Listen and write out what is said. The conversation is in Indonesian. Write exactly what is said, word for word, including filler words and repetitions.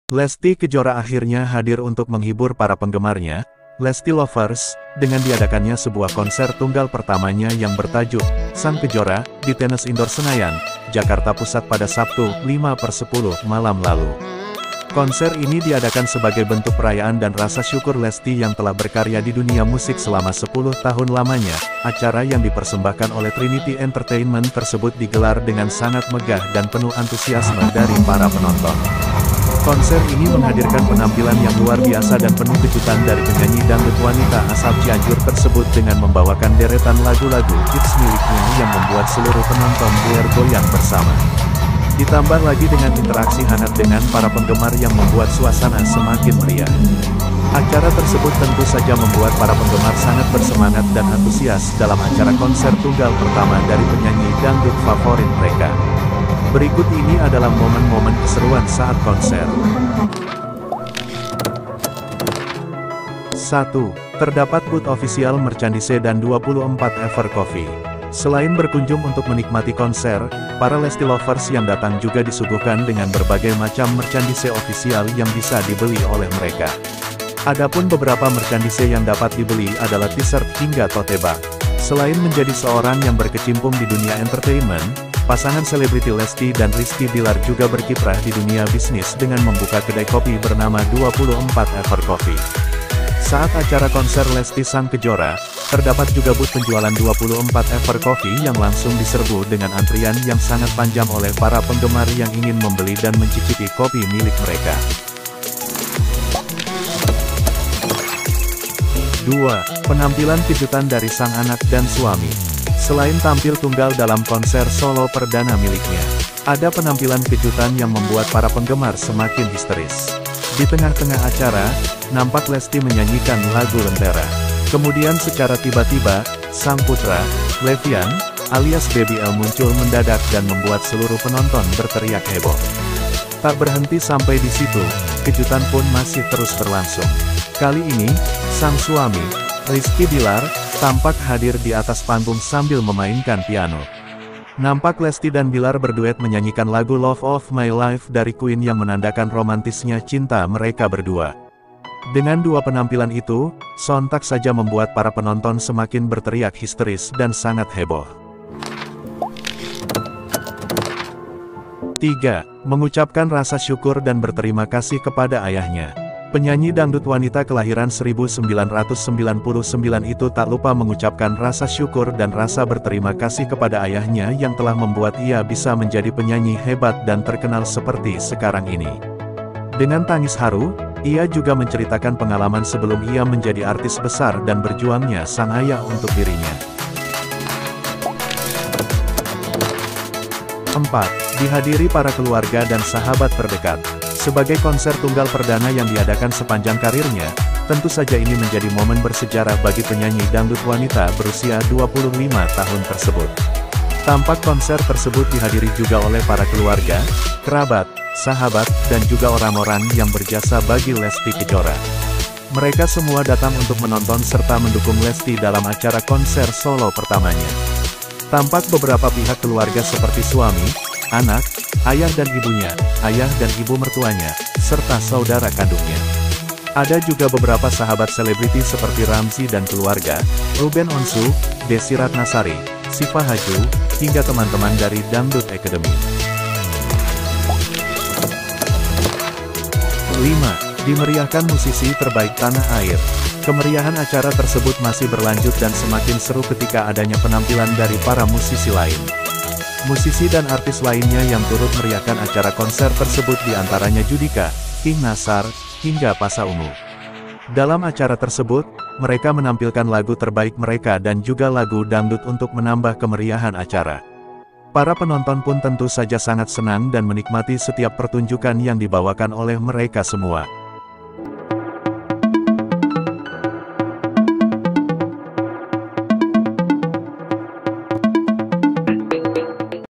Lesti Kejora akhirnya hadir untuk menghibur para penggemarnya, Lesti Lovers, dengan diadakannya sebuah konser tunggal pertamanya yang bertajuk Sang Kejora, di Tenis Indoor Senayan, Jakarta Pusat pada Sabtu, lima per sepuluh malam lalu. Konser ini diadakan sebagai bentuk perayaan dan rasa syukur Lesti yang telah berkarya di dunia musik selama sepuluh tahun lamanya. Acara yang dipersembahkan oleh Trinity Entertainment tersebut digelar dengan sangat megah dan penuh antusiasme dari para penonton. Konser ini menghadirkan penampilan yang luar biasa dan penuh kejutan dari penyanyi dangdut wanita asal Cianjur tersebut dengan membawakan deretan lagu-lagu hits miliknya yang membuat seluruh penonton goyang bersama. Ditambah lagi dengan interaksi hangat dengan para penggemar yang membuat suasana semakin meriah. Acara tersebut tentu saja membuat para penggemar sangat bersemangat dan antusias dalam acara konser tunggal pertama dari penyanyi dangdut favorit mereka. Berikut ini adalah momen-momen keseruan saat konser. satu. Terdapat booth official merchandise dan dua puluh empat Ever Coffee. Selain berkunjung untuk menikmati konser, para Lesti Lovers yang datang juga disuguhkan dengan berbagai macam merchandise official yang bisa dibeli oleh mereka. Adapun beberapa merchandise yang dapat dibeli adalah t-shirt hingga tote bag. Selain menjadi seorang yang berkecimpung di dunia entertainment, pasangan selebriti Lesti dan Rizky Bilar juga berkiprah di dunia bisnis dengan membuka kedai kopi bernama dua puluh empat Ever Coffee. Saat acara konser Lesti Sang Kejora, terdapat juga booth penjualan dua puluh empat Ever Coffee yang langsung diserbu dengan antrian yang sangat panjang oleh para penggemar yang ingin membeli dan mencicipi kopi milik mereka. dua. Penampilan kejutan dari sang anak dan suami. Selain tampil tunggal dalam konser solo perdana miliknya, ada penampilan kejutan yang membuat para penggemar semakin histeris. Di tengah-tengah acara, nampak Lesti menyanyikan lagu Lentera. Kemudian secara tiba-tiba, sang putra, Levian, alias Baby L muncul mendadak dan membuat seluruh penonton berteriak heboh. Tak berhenti sampai di situ, kejutan pun masih terus berlangsung. Kali ini, sang suami, Rizky Bilar, tampak hadir di atas panggung sambil memainkan piano. Nampak Lesti dan Bilar berduet menyanyikan lagu Love of My Life dari Queen yang menandakan romantisnya cinta mereka berdua. Dengan dua penampilan itu, sontak saja membuat para penonton semakin berteriak histeris dan sangat heboh. tiga. Mengucapkan rasa syukur dan berterima kasih kepada ayahnya. Penyanyi dangdut wanita kelahiran seribu sembilan ratus sembilan puluh sembilan itu tak lupa mengucapkan rasa syukur dan rasa berterima kasih kepada ayahnya yang telah membuat ia bisa menjadi penyanyi hebat dan terkenal seperti sekarang ini. Dengan tangis haru, ia juga menceritakan pengalaman sebelum ia menjadi artis besar dan berjuangnya sang ayah untuk dirinya. empat. Dihadiri para keluarga dan sahabat terdekat. Sebagai konser tunggal perdana yang diadakan sepanjang karirnya, tentu saja ini menjadi momen bersejarah bagi penyanyi dangdut wanita berusia dua puluh lima tahun tersebut. Tampak konser tersebut dihadiri juga oleh para keluarga, kerabat, sahabat, dan juga orang-orang yang berjasa bagi Lesti Kejora. Mereka semua datang untuk menonton serta mendukung Lesti dalam acara konser solo pertamanya. Tampak beberapa pihak keluarga seperti suami, anak, ayah dan ibunya, ayah dan ibu mertuanya, serta saudara kandungnya. Ada juga beberapa sahabat selebriti seperti Ramzy dan keluarga, Ruben Onsu, Desi Ratnasari, Siva Haju, hingga teman-teman dari Dangdut Academy. lima. Dimeriahkan musisi terbaik tanah air. Kemeriahan acara tersebut masih berlanjut dan semakin seru ketika adanya penampilan dari para musisi lain. Musisi dan artis lainnya yang turut meriahkan acara konser tersebut diantaranya Judika, King Nasar, hingga Pasha Ungu. Dalam acara tersebut, mereka menampilkan lagu terbaik mereka dan juga lagu dangdut untuk menambah kemeriahan acara. Para penonton pun tentu saja sangat senang dan menikmati setiap pertunjukan yang dibawakan oleh mereka semua.